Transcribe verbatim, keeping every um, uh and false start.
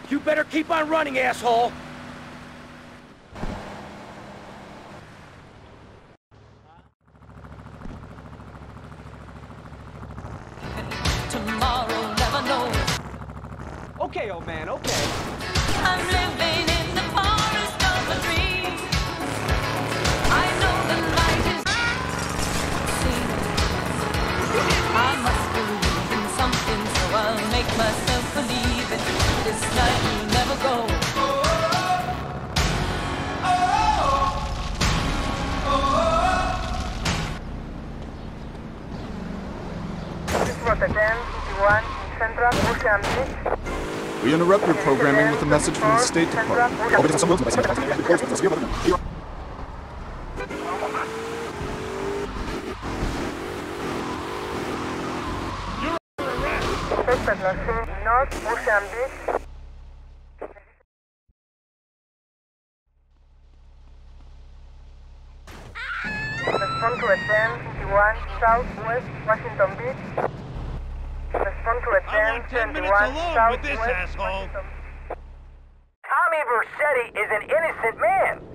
You better keep on running, asshole! Tomorrow never knows. Okay, old man, okay. I'm living in the forest of a dream. I know the light is seen. I must believe in something, so I'll make myself believe it. This night will never go. We interrupt your programming with a message from the State Department. North Ocean Beach. Respond to a ten fifty-one Southwest Washington Beach. Respond to a I want ten minutes ten alone with this asshole. Tommy Vercetti is an innocent man.